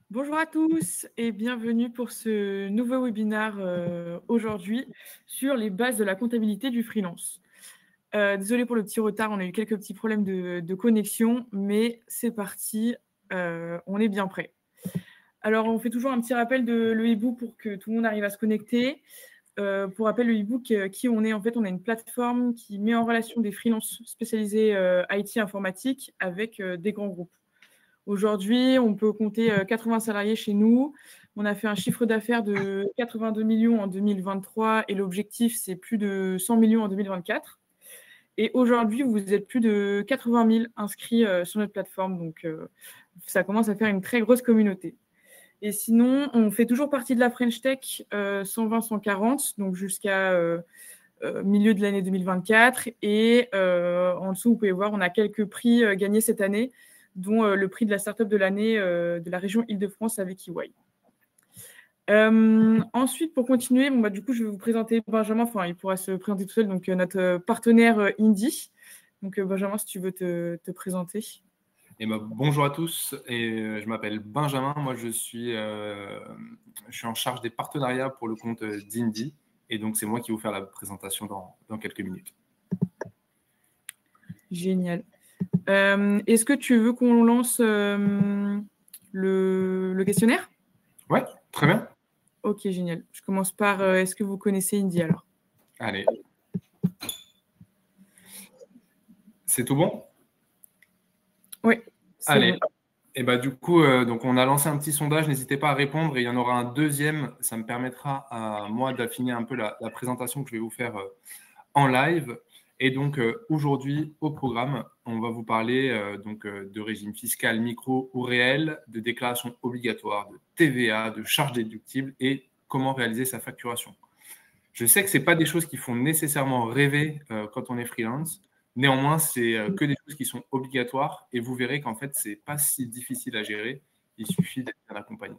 Bonjour à tous et bienvenue pour ce nouveau webinaire aujourd'hui sur les bases de la comptabilité du freelance. Désolée pour le petit retard, on a eu quelques petits problèmes de connexion, mais c'est parti, on est bien prêt. Alors, on fait toujours un petit rappel de le e-book pour que tout le monde arrive à se connecter. Pour rappel, le e-book, qui on est, en fait, on a une plateforme qui met en relation des freelances spécialisés IT informatique avec des grands groupes. Aujourd'hui, on peut compter 80 salariés chez nous. On a fait un chiffre d'affaires de 82 millions en 2023 et l'objectif, c'est plus de 100 millions en 2024. Et aujourd'hui, vous êtes plus de 80 000 inscrits sur notre plateforme. Donc, ça commence à faire une très grosse communauté. Et sinon, on fait toujours partie de la French Tech 120-140, donc jusqu'à milieu de l'année 2024. Et en dessous, vous pouvez voir, on a quelques prix gagnés cette année, dont le prix de la startup de l'année de la région Île-de-France avec EY. Ensuite, pour continuer, du coup, je vais vous présenter Benjamin. Enfin, il pourra se présenter tout seul. Donc, notre partenaire Indie. Donc, Benjamin, si tu veux te présenter. Bonjour à tous, et je m'appelle Benjamin. Moi, je suis en charge des partenariats pour le compte d'Indie. Et donc, c'est moi qui vais vous faire la présentation dans quelques minutes. Génial. Est-ce que tu veux qu'on lance le questionnaire? Ouais, très bien. Ok, génial. Je commence par est-ce que vous connaissez Indie alors? Allez. C'est tout bon? Oui. Allez. Bon. Et du coup, donc on a lancé un petit sondage. N'hésitez pas à répondre et il y en aura un deuxième. Ça me permettra à moi d'affiner un peu la présentation que je vais vous faire en live. Et donc, aujourd'hui, au programme, on va vous parler de régime fiscal micro ou réel, de déclaration obligatoire, de TVA, de charges déductibles et comment réaliser sa facturation. Je sais que ce n'est pas des choses qui font nécessairement rêver quand on est freelance. Néanmoins, c'est que des choses qui sont obligatoires et vous verrez qu'en fait, ce n'est pas si difficile à gérer. Il suffit d'être bien accompagné.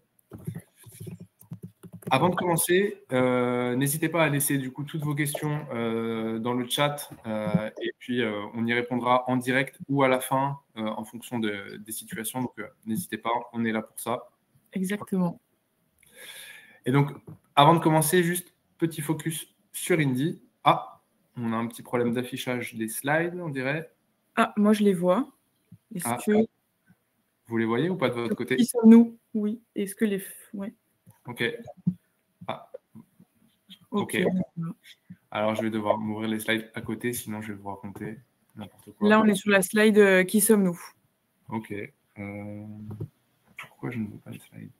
Avant de commencer, n'hésitez pas à laisser du coup toutes vos questions dans le chat et puis on y répondra en direct ou à la fin en fonction des situations. Donc n'hésitez pas, on est là pour ça. Exactement. Et donc, avant de commencer, juste petit focus sur Indie. Ah, on a un petit problème d'affichage des slides, on dirait. Ah, moi je les vois. Est-ce que... Vous les voyez ou pas de votre côté? Qui sommes-nous? Oui. Est-ce que les... Ouais. Ok. Ah. Ok. Alors, je vais devoir m'ouvrir les slides à côté, sinon je vais vous raconter n'importe quoi. Là, on est sur la slide qui sommes-nous? Ok. Pourquoi je ne veux pas les slides?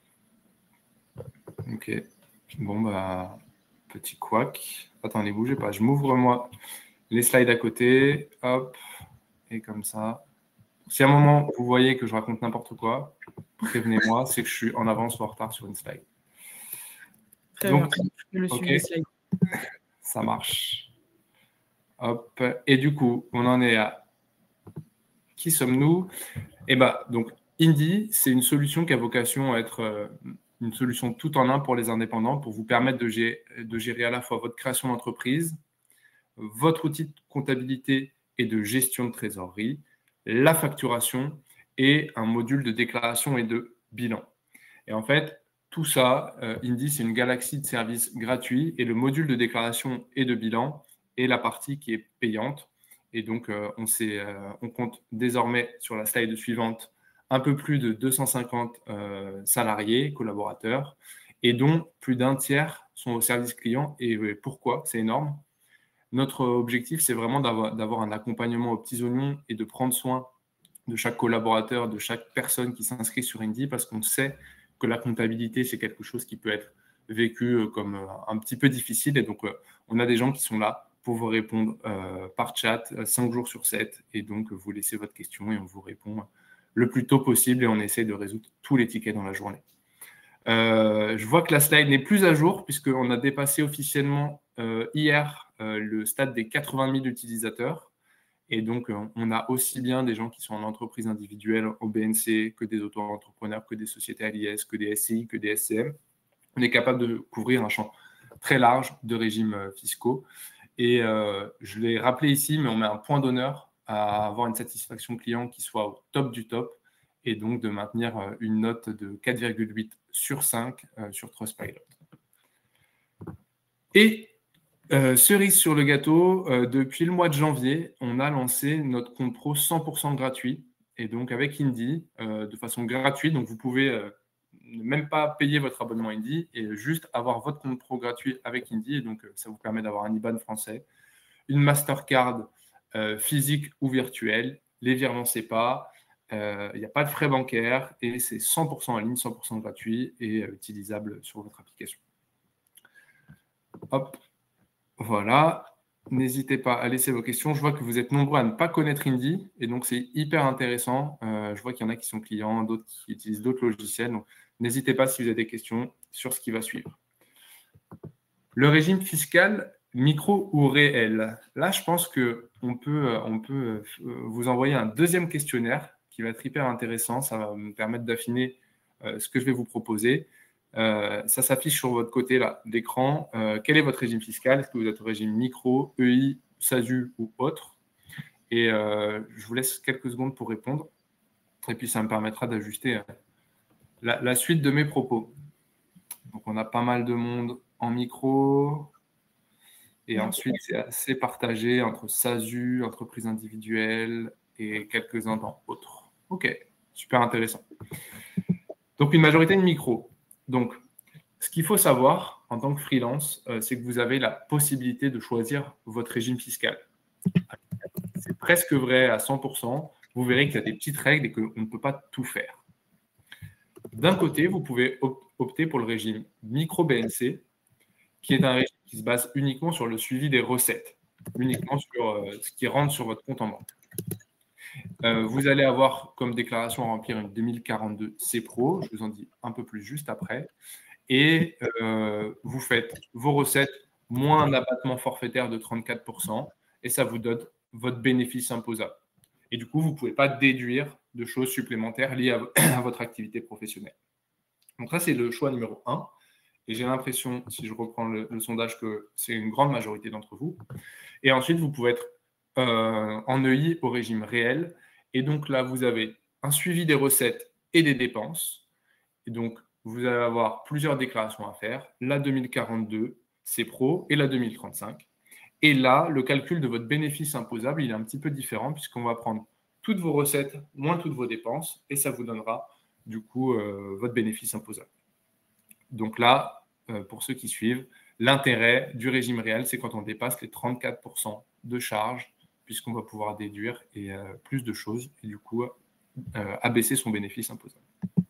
Ok. Bon, petit couac. Attendez, bougez pas. Je m'ouvre moi les slides à côté. Hop. Et comme ça. Si à un moment, vous voyez que je raconte n'importe quoi, prévenez-moi, c'est que je suis en avance ou en retard sur une slide. Très Donc, bien. Je le suis, les slides. Ça marche. Hop. Et du coup, on en est à qui sommes-nous? Donc, Indie, c'est une solution qui a vocation à être une solution tout en un pour les indépendants, pour vous permettre de gérer à la fois votre création d'entreprise, votre outil de comptabilité et de gestion de trésorerie, la facturation et un module de déclaration et de bilan. Et en fait, tout ça, Indie, c'est une galaxie de services gratuits et le module de déclaration et de bilan est la partie qui est payante. Et donc, on compte désormais sur la slide suivante un peu plus de 250 salariés, collaborateurs, et dont plus d'un tiers sont au service client. Et pourquoi? C'est énorme. Notre objectif, c'est vraiment d'avoir un accompagnement aux petits oignons et de prendre soin de chaque collaborateur, de chaque personne qui s'inscrit sur Indie, parce qu'on sait que la comptabilité, c'est quelque chose qui peut être vécu comme un petit peu difficile. Et donc, on a des gens qui sont là pour vous répondre par chat 5 jours sur 7. Et donc, vous laissez votre question et on vous répond le plus tôt possible et on essaie de résoudre tous les tickets dans la journée. Je vois que la slide n'est plus à jour puisqu'on a dépassé officiellement hier le stade des 80 000 utilisateurs. Et donc, on a aussi bien des gens qui sont en entreprise individuelle, au BNC, que des auto-entrepreneurs, que des sociétés à l'IS, que des SCI, que des SCM. On est capable de couvrir un champ très large de régimes fiscaux. Et je l'ai rappelé ici, mais on met un point d'honneur à avoir une satisfaction client qui soit au top du top. et donc de maintenir une note de 4,8 sur 5 sur Trustpilot. Et cerise sur le gâteau, depuis le mois de janvier, on a lancé notre compte pro 100% gratuit. Et donc avec Indy, de façon gratuite, donc vous pouvez ne même pas payer votre abonnement Indy et juste avoir votre compte pro gratuit avec Indy. Et donc ça vous permet d'avoir un IBAN français, une Mastercard physique ou virtuelle, les virements SEPA, il n'y a pas de frais bancaires et c'est 100% en ligne, 100% gratuit et utilisable sur votre application. Hop, voilà. N'hésitez pas à laisser vos questions. Je vois que vous êtes nombreux à ne pas connaître Indy et donc c'est hyper intéressant. Je vois qu'il y en a qui sont clients, d'autres qui utilisent d'autres logiciels. Donc n'hésitez pas si vous avez des questions sur ce qui va suivre. Le régime fiscal micro ou réel. Là, je pense qu'on peut vous envoyer un deuxième questionnaire qui va être hyper intéressant. Ça va me permettre d'affiner ce que je vais vous proposer. Ça s'affiche sur votre côté d'écran. Quel est votre régime fiscal? Est-ce que vous êtes au régime micro, EI, SASU ou autre? Et je vous laisse quelques secondes pour répondre. Et puis, ça me permettra d'ajuster la suite de mes propos. Donc, on a pas mal de monde en micro. Et ensuite, c'est assez partagé entre SASU, entreprise individuelle et quelques-uns dans autres. OK, super intéressant. Donc, une majorité de micro. Donc, ce qu'il faut savoir en tant que freelance, c'est que vous avez la possibilité de choisir votre régime fiscal. C'est presque vrai à 100%. Vous verrez qu'il y a des petites règles et qu'on ne peut pas tout faire. D'un côté, vous pouvez opter pour le régime micro-BNC, qui est un régime qui se base uniquement sur le suivi des recettes, uniquement sur ce qui rentre sur votre compte en banque. Vous allez avoir comme déclaration à remplir une 2042 CPRO, je vous en dis un peu plus juste après, et vous faites vos recettes moins un abattement forfaitaire de 34%, et ça vous donne votre bénéfice imposable. Et du coup, vous ne pouvez pas déduire de choses supplémentaires liées à votre activité professionnelle. Donc ça, c'est le choix numéro 1. Et j'ai l'impression, si je reprends le sondage, que c'est une grande majorité d'entre vous. Et ensuite, vous pouvez être en EI au régime réel. Et donc là, vous avez un suivi des recettes et des dépenses. Et donc, vous allez avoir plusieurs déclarations à faire. La 2042, c'est pro, et la 2035. Et là, le calcul de votre bénéfice imposable, il est un petit peu différent puisqu'on va prendre toutes vos recettes moins toutes vos dépenses et ça vous donnera du coup votre bénéfice imposable. Donc là, pour ceux qui suivent, l'intérêt du régime réel, c'est quand on dépasse les 34% de charges, puisqu'on va pouvoir déduire et plus de choses, et du coup, abaisser son bénéfice imposable.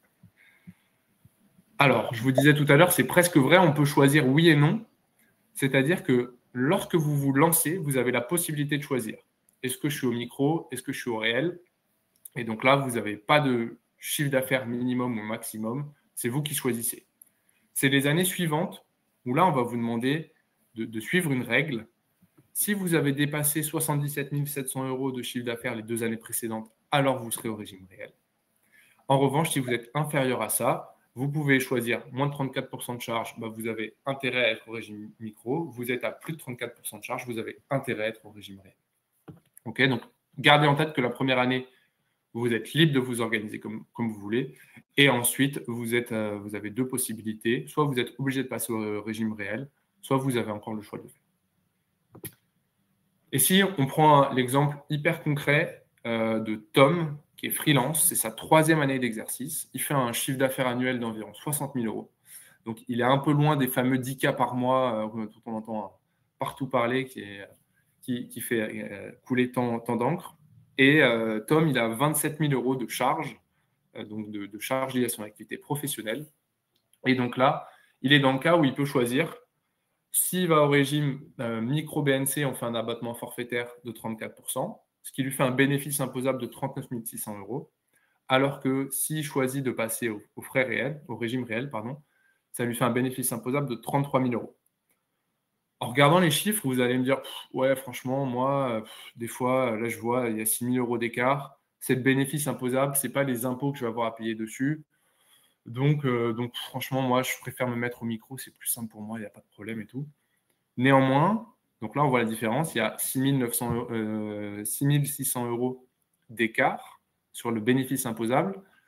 Alors, je vous disais tout à l'heure, c'est presque vrai, on peut choisir oui et non. C'est-à-dire que lorsque vous vous lancez, vous avez la possibilité de choisir. Est-ce que je suis au micro? Est-ce que je suis au réel? Et donc là, vous n'avez pas de chiffre d'affaires minimum ou maximum. C'est vous qui choisissez. C'est les années suivantes où là, on va vous demander de suivre une règle. Si vous avez dépassé 77 700 € de chiffre d'affaires les 2 années précédentes, alors vous serez au régime réel. En revanche, si vous êtes inférieur à ça, vous pouvez choisir moins de 34% de charge, vous avez intérêt à être au régime micro. Vous êtes à plus de 34% de charge, vous avez intérêt à être au régime réel. OK, donc gardez en tête que la première année, vous êtes libre de vous organiser comme vous voulez. Et ensuite, vous avez 2 possibilités. Soit vous êtes obligé de passer au régime réel, soit vous avez encore le choix de le faire. Et si on prend l'exemple hyper concret de Tom, qui est freelance, c'est sa 3e année d'exercice. Il fait un chiffre d'affaires annuel d'environ 60 000 €. Donc, il est un peu loin des fameux 10 cas par mois dont on entend partout parler, qui fait couler tant d'encre. Et Tom, il a 27 000 € de charges, donc de charges liées à son activité professionnelle. Et donc là, il est dans le cas où il peut choisir. S'il va au régime micro-BNC, on fait un abattement forfaitaire de 34%, ce qui lui fait un bénéfice imposable de 39 600 €, alors que s'il choisit de passer au frais réel, au régime réel, ça lui fait un bénéfice imposable de 33 000 €. En regardant les chiffres, vous allez me dire, ouais, franchement, moi, des fois, là, je vois, il y a 6 000 € d'écart. C'est le bénéfice imposable, ce n'est pas les impôts que je vais avoir à payer dessus. Donc, franchement, moi, je préfère me mettre au micro, c'est plus simple pour moi, il n'y a pas de problème et tout. Néanmoins, donc là, on voit la différence, il y a 6 600 € d'écart sur le bénéfice imposable.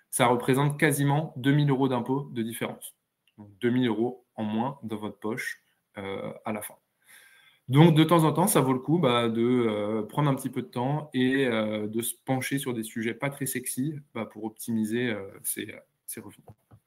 ça représente quasiment 2 000 € d'impôts de différence. Donc 2 000 € en moins dans votre poche à la fin. Donc, de temps en temps, ça vaut le coup de prendre un petit peu de temps et de se pencher sur des sujets pas très sexy pour optimiser ses revenus.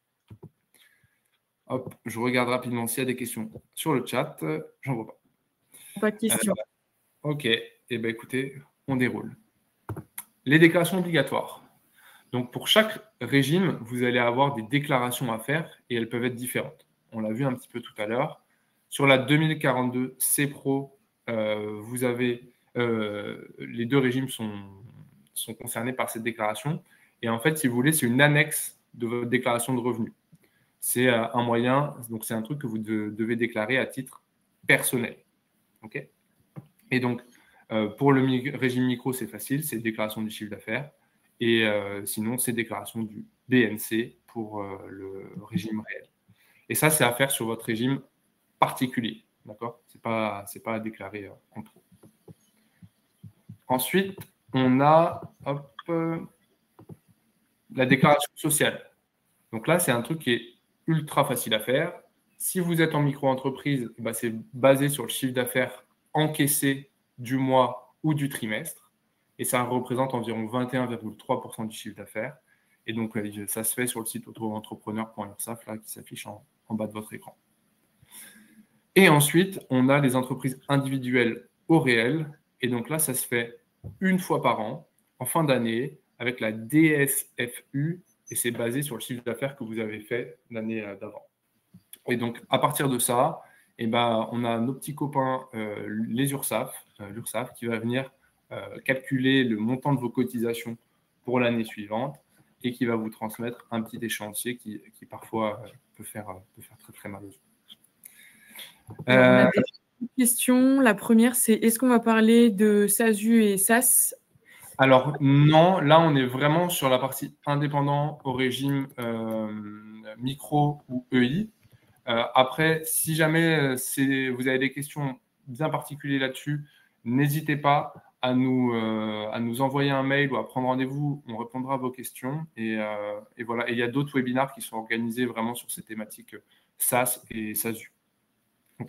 Hop, je regarde rapidement s'il y a des questions sur le chat. J'en vois pas. Pas de questions. Ok, et écoutez, on déroule. Les déclarations obligatoires. Donc, pour chaque régime, vous allez avoir des déclarations à faire et elles peuvent être différentes. On l'a vu un petit peu tout à l'heure. Sur la 2042 C-Pro, vous avez les deux régimes sont concernés par cette déclaration. Et en fait, si vous voulez, c'est une annexe de votre déclaration de revenus. C'est un moyen, donc c'est un truc que vous devez déclarer à titre personnel. Okay, et donc, pour le régime micro, c'est facile, c'est déclaration du chiffre d'affaires. Et sinon, c'est déclaration du BNC pour le régime réel. Et ça, c'est à faire sur votre régime particulier. D'accord ? C'est pas à déclarer en trop. Ensuite, on a la déclaration sociale. Donc là, c'est un truc qui est ultra facile à faire. Si vous êtes en micro-entreprise, c'est basé sur le chiffre d'affaires encaissé du mois ou du trimestre. Et ça représente environ 21,3% du chiffre d'affaires. Et donc, ça se fait sur le site auto-entrepreneur.ursaf qui s'affiche en bas de votre écran. Et ensuite, on a les entreprises individuelles au réel. Et donc là, ça se fait une fois par an, en fin d'année, avec la DSFU. Et c'est basé sur le chiffre d'affaires que vous avez fait l'année d'avant. Et donc, à partir de ça, on a nos petits copains, les URSAF, l'URSSAF, qui va venir calculer le montant de vos cotisations pour l'année suivante et qui va vous transmettre un petit échéancier qui parfois peut faire très, très mal aux yeux. On a des questions. La première, c'est est-ce qu'on va parler de SASU et SAS ? Alors, non, là, on est vraiment sur la partie indépendant au régime micro ou EI. Après, si jamais vous avez des questions bien particulières là-dessus, n'hésitez pas à nous envoyer un mail ou à prendre rendez-vous. On répondra à vos questions. Et voilà. Et il y a d'autres webinaires qui sont organisés vraiment sur ces thématiques SAS et SASU. OK ?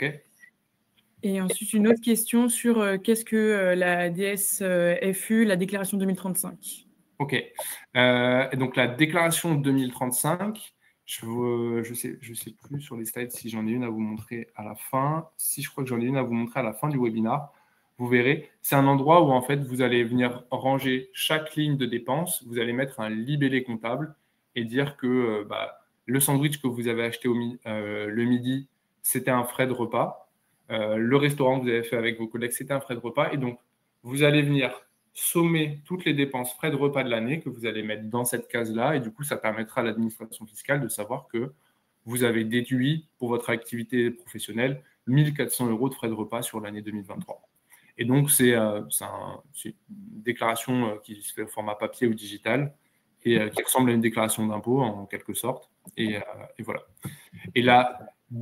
Et ensuite, une autre question sur qu'est-ce que la DSFU, la déclaration 2035 ? OK. Et donc, la déclaration 2035, je ne sais plus sur les slides si j'en ai une à vous montrer à la fin. Si, je crois que j'en ai une à vous montrer à la fin du webinaire. Vous verrez, c'est un endroit où, en fait, vous allez venir ranger chaque ligne de dépense. Vous allez mettre un libellé comptable et dire que le sandwich que vous avez acheté le midi, c'était un frais de repas. Le restaurant que vous avez fait avec vos collègues, c'était un frais de repas. Et donc, vous allez venir sommer toutes les dépenses frais de repas de l'année que vous allez mettre dans cette case-là. Et du coup, ça permettra à l'administration fiscale de savoir que vous avez déduit pour votre activité professionnelle 1 400 € de frais de repas sur l'année 2023. Et donc, c'est une déclaration qui se fait au format papier ou digital et qui ressemble à une déclaration d'impôt en quelque sorte. Et voilà. Et la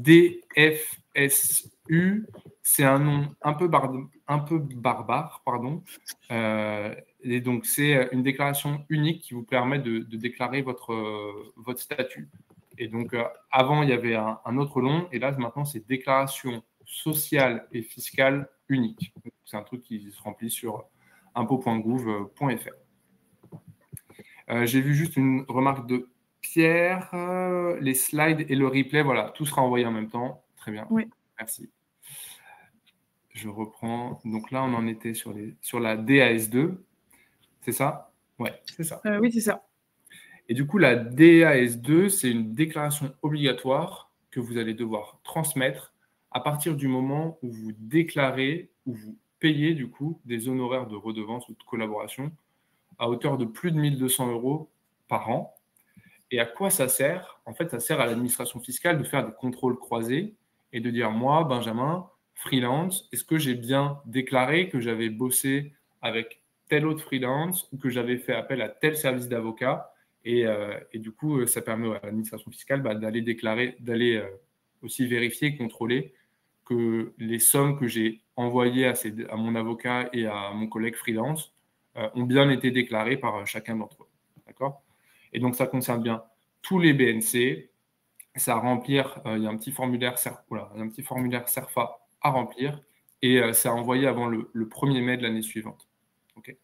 DFSU, c'est un nom un peu barbare, pardon. Et donc, c'est une déclaration unique qui vous permet de déclarer votre statut. Et donc, avant, il y avait un autre nom, et là, maintenant, c'est déclaration sociale et fiscale unique. C'est un truc qui se remplit sur impôt.gouv.fr. J'ai vu juste une remarque de Pierre, les slides et le replay, voilà, tout sera envoyé en même temps. Très bien. Oui. Merci. Je reprends. Donc là, on en était sur la DAS2. C'est ça ? Ouais, c'est ça. Oui, c'est ça. Et du coup, la DAS2, c'est une déclaration obligatoire que vous allez devoir transmettre à partir du moment où vous déclarez, où vous payez du coup des honoraires de redevance ou de collaboration à hauteur de plus de 1 200 € par an. Et à quoi ça sert ? En fait, ça sert à l'administration fiscale de faire des contrôles croisés et de dire, moi, Benjamin, freelance, est-ce que j'ai bien déclaré que j'avais bossé avec tel autre freelance ou que j'avais fait appel à tel service d'avocat ? Et du coup, ça permet à l'administration fiscale d'aller aussi vérifier, contrôler que les sommes que j'ai envoyées à mon avocat et à mon collègue freelance ont bien été déclarées par chacun d'entre eux. D'accord ? Et donc, ça concerne bien tous les BNC. C'est à remplir. Il y a un petit formulaire, il y a un petit formulaire CERFA à remplir et c'est à envoyer avant le 1er mai de l'année suivante. OK.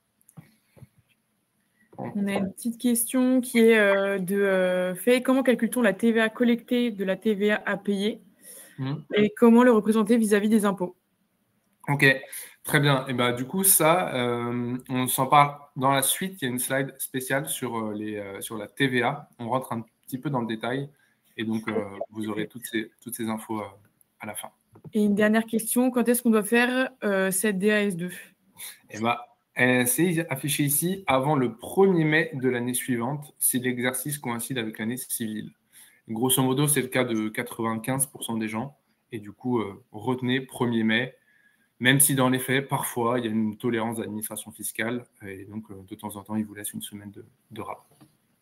On a une petite question qui est de Faye. Comment calcule-t-on la TVA collectée de la TVA à payer et comment le représenter vis-à-vis des impôts? Ok, très bien. Et ben, du coup, ça, on s'en parle dans la suite. Il y a une slide spéciale sur la TVA. On rentre un petit peu dans le détail et donc vous aurez toutes ces infos à la fin. Et une dernière question, quand est-ce qu'on doit faire cette DAS2? Et ben, c'est affiché ici avant le 1er mai de l'année suivante si l'exercice coïncide avec l'année civile. Grosso modo, c'est le cas de 95% des gens. Et du coup, retenez 1er mai. Même si dans les faits, parfois, il y a une tolérance d'administration fiscale et donc de temps en temps, ils vous laissent une semaine de rapport.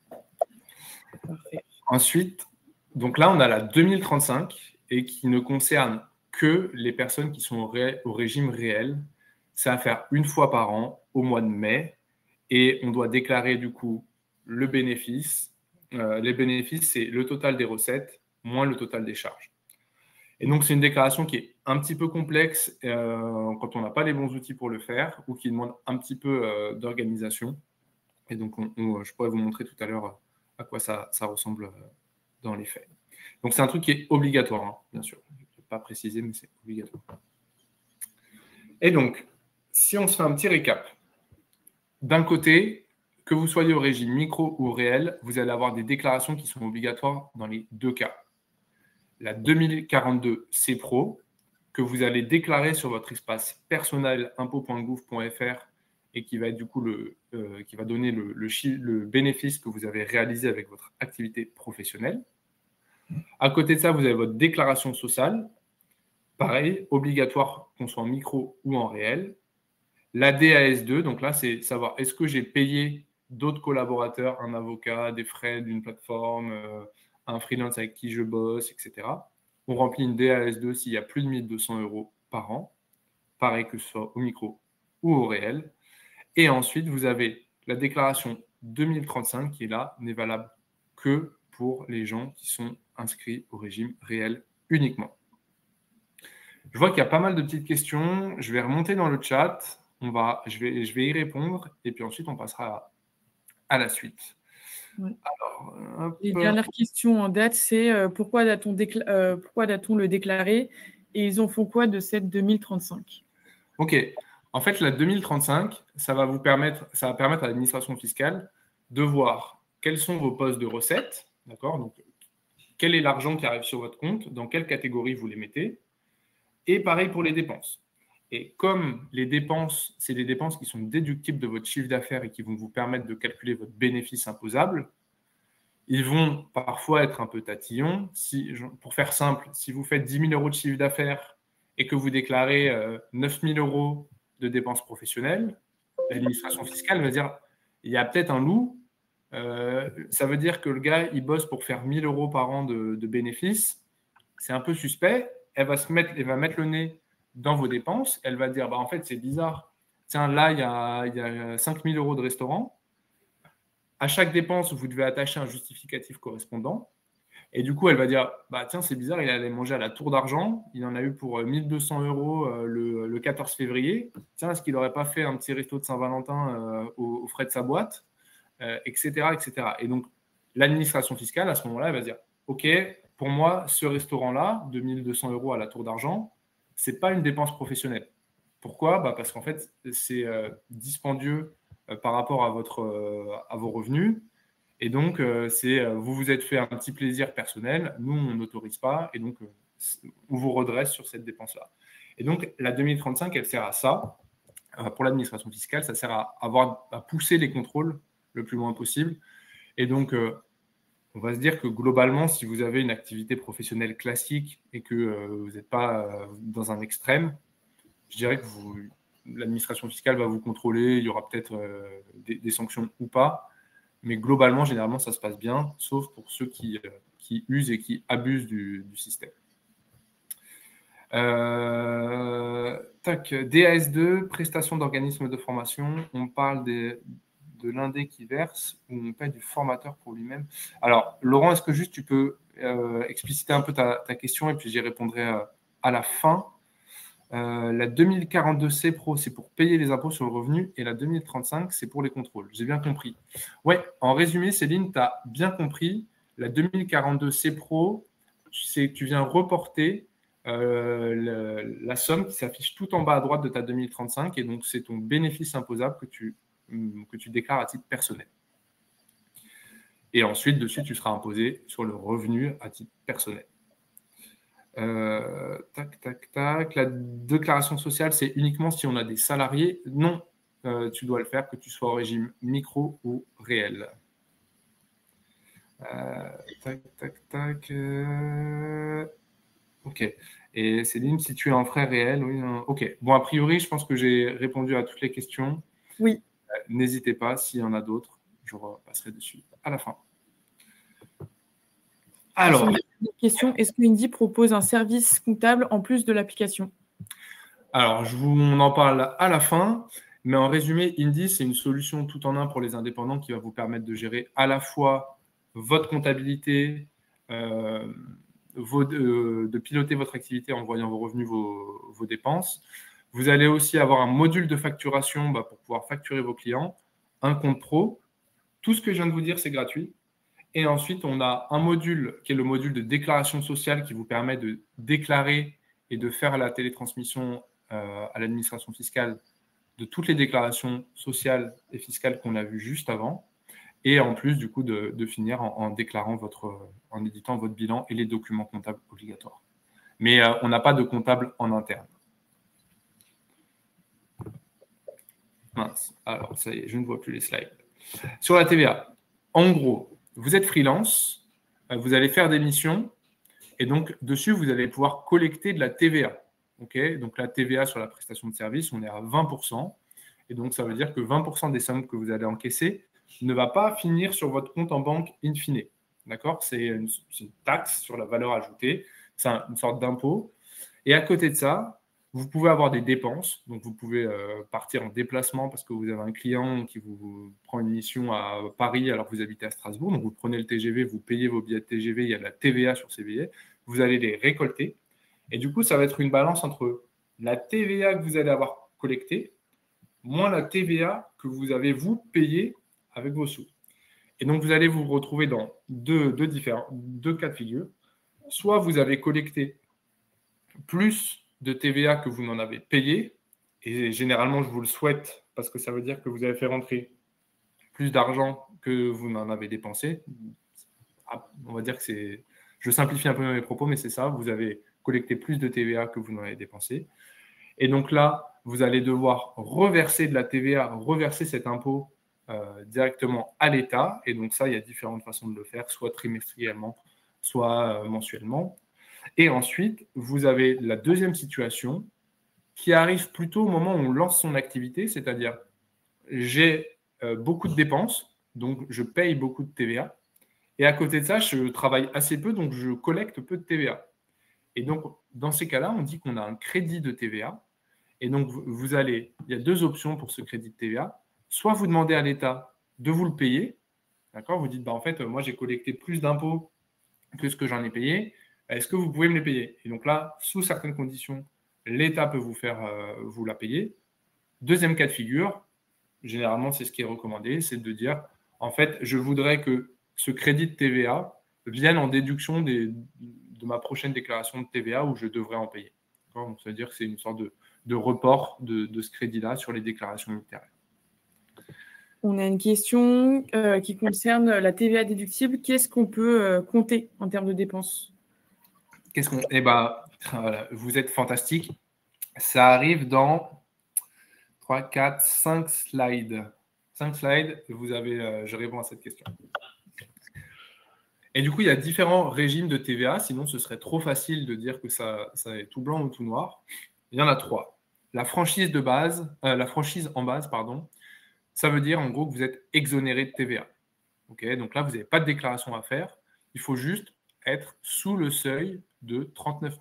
Parfait. Ensuite, donc là, on a la 2035 et qui ne concerne que les personnes qui sont au régime réel. C'est à faire une fois par an au mois de mai et on doit déclarer du coup le bénéfice. Les bénéfices, c'est le total des recettes moins le total des charges. Et donc, c'est une déclaration qui est un petit peu complexe quand on n'a pas les bons outils pour le faire ou qui demande un petit peu d'organisation. Et donc, je pourrais vous montrer tout à l'heure à quoi ça ressemble dans les faits. Donc, c'est un truc qui est obligatoire, hein, bien sûr. Je ne vais pas préciser, mais c'est obligatoire. Et donc, si on se fait un petit récap, d'un côté, que vous soyez au régime micro ou réel, vous allez avoir des déclarations qui sont obligatoires dans les deux cas. La 2042 C-Pro, que vous allez déclarer sur votre espace personnel impôt.gouv.fr et qui va être du coup qui va donner le bénéfice que vous avez réalisé avec votre activité professionnelle. À côté de ça, vous avez votre déclaration sociale, pareil, obligatoire qu'on soit en micro ou en réel. La DAS2, donc là, c'est savoir est-ce que j'ai payé d'autres collaborateurs, un avocat, des frais d'une plateforme, un freelance avec qui je bosse, etc. On remplit une DAS2 s'il y a plus de 1 200 € par an, pareil que ce soit au micro ou au réel. Et ensuite, vous avez la déclaration 2035 qui est là, n'est valable que pour les gens qui sont inscrits au régime réel uniquement. Je vois qu'il y a pas mal de petites questions. Je vais remonter dans le chat. Je vais y répondre et puis ensuite, on passera à la suite. Ouais. Alors, les dernières questions en date, c'est pourquoi doit-on le déclarer et ils en font quoi de cette 2035? Ok. En fait, la 2035, ça va permettre à l'administration fiscale de voir quels sont vos postes de recettes, d'accord? Donc, quel est l'argent qui arrive sur votre compte, dans quelle catégorie vous les mettez, et pareil pour les dépenses. Et comme les dépenses, c'est des dépenses qui sont déductibles de votre chiffre d'affaires et qui vont vous permettre de calculer votre bénéfice imposable, ils vont parfois être un peu tatillons. Pour faire simple, si vous faites 10 000 € de chiffre d'affaires et que vous déclarez 9 000 € de dépenses professionnelles, l'administration fiscale va dire il y a peut-être un loup. Ça veut dire que le gars, il bosse pour faire 1 000 € par an de bénéfices. C'est un peu suspect. Elle va mettre le nez dans vos dépenses. Elle va dire en fait, c'est bizarre. Tiens, là, il y a 5 000 € de restaurant. À chaque dépense, vous devez attacher un justificatif correspondant. Et du coup, elle va dire tiens, c'est bizarre, il allait manger à la Tour d'Argent. Il en a eu pour 1 200 € le 14 février. Tiens, est-ce qu'il n'aurait pas fait un petit resto de Saint-Valentin aux frais de sa boîte, etc., etc. Et donc, l'administration fiscale, à ce moment-là, elle va dire OK, pour moi, ce restaurant-là, de 1 200 € à la Tour d'Argent, ce n'est pas une dépense professionnelle. Pourquoi? Parce qu'en fait, c'est dispendieux par rapport à vos revenus. Et donc, vous vous êtes fait un petit plaisir personnel. Nous, on n'autorise pas. Et donc, on vous redresse sur cette dépense-là. Et donc, la 2035, elle sert à ça. Pour l'administration fiscale, ça sert à pousser les contrôles le plus loin possible. Et donc, on va se dire que globalement, si vous avez une activité professionnelle classique et que vous n'êtes pas dans un extrême, je dirais que l'administration fiscale va vous contrôler. Il y aura peut-être des sanctions ou pas. Mais globalement, généralement, ça se passe bien, sauf pour ceux qui usent et qui abusent du système. DAS2, prestations d'organismes de formation. On parle de l'indé qui verse ou on paye du formateur pour lui-même? Alors, Laurent, est-ce que juste tu peux expliciter un peu ta question et puis j'y répondrai à la fin. La 2042C Pro, c'est pour payer les impôts sur le revenu et la 2035, c'est pour les contrôles. J'ai bien compris. Ouais, en résumé, Céline, tu as bien compris. La 2042C Pro, tu viens reporter la somme qui s'affiche tout en bas à droite de ta 2035 et donc c'est ton bénéfice imposable que tu déclares à titre personnel. Et ensuite, dessus, tu seras imposé sur le revenu à titre personnel. Tac, tac, tac. La déclaration sociale, c'est uniquement si on a des salariés. Non, tu dois le faire que tu sois au régime micro ou réel. Tac, tac, tac. Ok. Et Céline, si tu es en frais réels, oui. Ok. Bon, a priori, je pense que j'ai répondu à toutes les questions. Oui. N'hésitez pas, s'il y en a d'autres, je repasserai dessus à la fin. Alors, question, est-ce que Indy propose un service comptable en plus de l'application? Alors, on en parle à la fin, mais en résumé, Indy, c'est une solution tout en un pour les indépendants qui va vous permettre de gérer à la fois votre comptabilité, de piloter votre activité en voyant vos revenus, vos dépenses. Vous allez aussi avoir un module de facturation pour pouvoir facturer vos clients, un compte pro. Tout ce que je viens de vous dire, c'est gratuit. Et ensuite, on a un module qui est le module de déclaration sociale qui vous permet de déclarer et de faire la télétransmission à l'administration fiscale de toutes les déclarations sociales et fiscales qu'on a vues juste avant. Et en plus, du coup, de finir en déclarant en éditant votre bilan et les documents comptables obligatoires. Mais on n'a pas de comptable en interne. Mince. Alors, ça y est, je ne vois plus les slides. Sur la TVA, en gros, vous êtes freelance, vous allez faire des missions, et donc dessus, vous allez pouvoir collecter de la TVA. Okay, donc la TVA sur la prestation de service, on est à 20%. Et donc, ça veut dire que 20% des sommes que vous allez encaisser ne va pas finir sur votre compte en banque in fine. D'accord? C'est une taxe sur la valeur ajoutée. C'est une sorte d'impôt. Et à côté de ça, vous pouvez avoir des dépenses. Donc, vous pouvez partir en déplacement parce que vous avez un client qui vous prend une mission à Paris alors que vous habitez à Strasbourg. Donc, vous prenez le TGV, vous payez vos billets de TGV, il y a de la TVA sur ces billets. Vous allez les récolter. Et du coup, ça va être une balance entre la TVA que vous allez avoir collectée moins la TVA que vous avez, vous, payée avec vos sous. Et donc, vous allez vous retrouver dans deux cas de figure. Soit vous avez collecté plus de TVA que vous n'en avez payé, et généralement, je vous le souhaite, parce que ça veut dire que vous avez fait rentrer plus d'argent que vous n'en avez dépensé. On va dire que c'est... Je simplifie un peu mes propos, mais c'est ça. Vous avez collecté plus de TVA que vous n'en avez dépensé. Et donc là, vous allez devoir reverser de la TVA, reverser cet impôt directement à l'État. Et donc ça, il y a différentes façons de le faire, soit trimestriellement, soit mensuellement. Et ensuite, vous avez la deuxième situation qui arrive plutôt au moment où on lance son activité, c'est-à-dire j'ai beaucoup de dépenses, donc je paye beaucoup de TVA. Et à côté de ça, je travaille assez peu, donc je collecte peu de TVA. Et donc, dans ces cas-là, on dit qu'on a un crédit de TVA. Et donc, il y a deux options pour ce crédit de TVA. Soit vous demandez à l'État de vous le payer, d'accord? Vous dites, en fait, moi, j'ai collecté plus d'impôts que ce que j'en ai payé. Est-ce que vous pouvez me les payer? Et donc là, sous certaines conditions, l'État peut vous la payer. Deuxième cas de figure, généralement, c'est ce qui est recommandé, c'est de dire, en fait, je voudrais que ce crédit de TVA vienne en déduction de ma prochaine déclaration de TVA où je devrais en payer. Donc, ça veut dire que c'est une sorte de report de ce crédit-là sur les déclarations ultérieures. On a une question qui concerne la TVA déductible. Qu'est-ce qu'on peut compter en termes de dépenses? Voilà, vous êtes fantastique. Ça arrive dans 3, 4, 5 slides. 5 slides, je réponds à cette question. Et du coup, il y a différents régimes de TVA, sinon ce serait trop facile de dire que ça est tout blanc ou tout noir. Il y en a 3. La franchise en base, ça veut dire en gros que vous êtes exonéré de TVA. Okay, donc là, vous n'avez pas de déclaration à faire. Il faut juste être sous le seuil de 39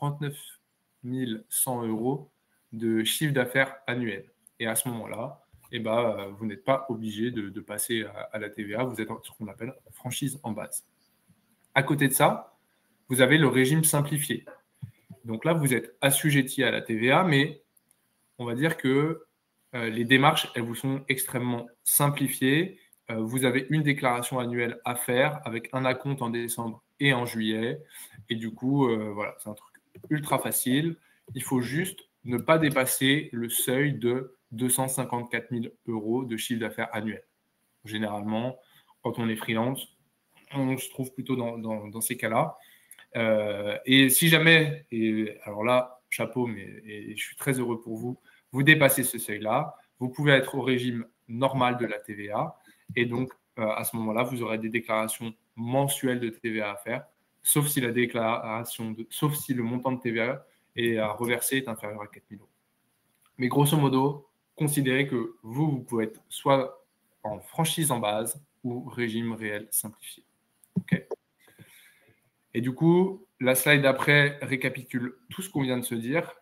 100 € de chiffre d'affaires annuel. Et à ce moment-là, vous n'êtes pas obligé de passer à la TVA. Vous êtes ce qu'on appelle franchise en base. À côté de ça, vous avez le régime simplifié. Donc là, vous êtes assujetti à la TVA, mais on va dire que les démarches, elles vous sont extrêmement simplifiées. Vous avez une déclaration annuelle à faire avec un acompte en décembre et en juillet. Et du coup, voilà, c'est un truc ultra facile. Il faut juste ne pas dépasser le seuil de 254 000 € de chiffre d'affaires annuel. Généralement, quand on est freelance, on se trouve plutôt dans ces cas-là. Et si jamais, et alors là, chapeau, et je suis très heureux pour vous, vous dépassez ce seuil-là, vous pouvez être au régime normal de la TVA. Et donc, à ce moment-là, vous aurez des déclarations mensuelles de TVA à faire, sauf si sauf si le montant de TVA à reverser est inférieur à 4 000 €. Mais grosso modo, considérez que vous pouvez être soit en franchise en base ou régime réel simplifié. OK ? Et du coup, la slide d'après récapitule tout ce qu'on vient de se dire,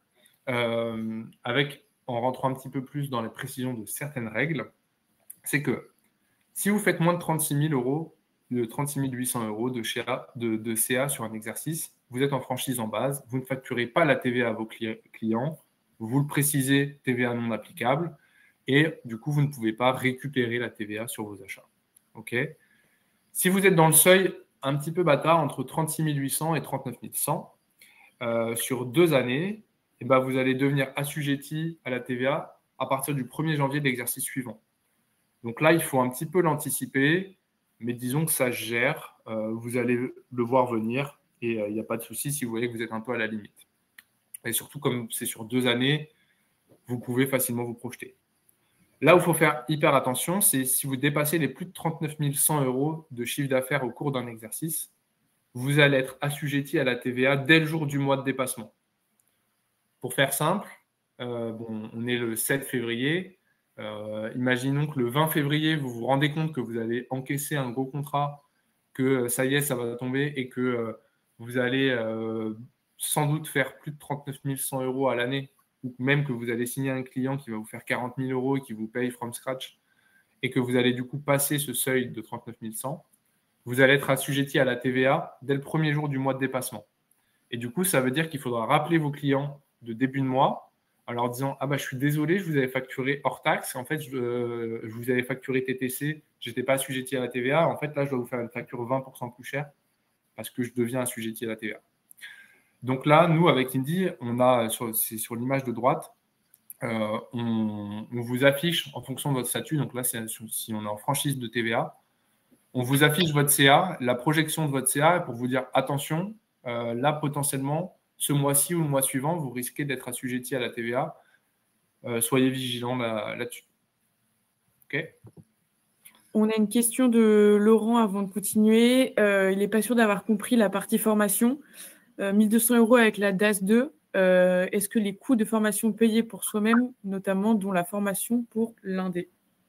en rentrant un petit peu plus dans les précisions de certaines règles. C'est que si vous faites moins de 36 000 €, de 36 800 € de CA sur un exercice, vous êtes en franchise en base, vous ne facturez pas la TVA à vos clients, vous le précisez, TVA non applicable, et du coup, vous ne pouvez pas récupérer la TVA sur vos achats. OK ? Si vous êtes dans le seuil un petit peu bâtard, entre 36 800 et 39 100, sur 2 années, vous allez devenir assujetti à la TVA à partir du 1er janvier de l'exercice suivant. Donc là, il faut un petit peu l'anticiper, mais disons que ça se gère. Vous allez le voir venir et il n'y a pas de souci si vous voyez que vous êtes un peu à la limite. Et surtout, comme c'est sur 2 années, vous pouvez facilement vous projeter. Là où il faut faire hyper attention, c'est si vous dépassez les plus de 39 100 € de chiffre d'affaires au cours d'un exercice, vous allez être assujetti à la TVA dès le jour du mois de dépassement. Pour faire simple, on est le 7 février. Imaginons que le 20 février, vous vous rendez compte que vous allez encaisser un gros contrat, que ça y est, ça va tomber et que vous allez sans doute faire plus de 39 100 € à l'année, ou même que vous allez signer un client qui va vous faire 40 000 € et qui vous paye from scratch, et que vous allez du coup passer ce seuil de 39 100, vous allez être assujetti à la TVA dès le premier jour du mois de dépassement. Et du coup, ça veut dire qu'il faudra rappeler vos clients de début de mois en leur disant « Ah je suis désolé, je vous avais facturé hors taxe. En fait, je vous avais facturé TTC. Je n'étais pas assujetti à la TVA. En fait, là, je dois vous faire une facture 20% plus chère parce que je deviens assujetti à la TVA. » Donc là, nous, avec Indy, c'est sur l'image de droite, on vous affiche en fonction de votre statut. Donc là, si on est en franchise de TVA, on vous affiche votre CA, la projection de votre CA pour vous dire « Attention, là, potentiellement, ce mois-ci ou le mois suivant, vous risquez d'être assujetti à la TVA. Soyez vigilants là-dessus. » OK ? On a une question de Laurent avant de continuer. Il n'est pas sûr d'avoir compris la partie formation. 1 200 € avec la DAS 2. Est-ce que les coûts de formation payés pour soi-même, notamment dont la formation pour l'indé?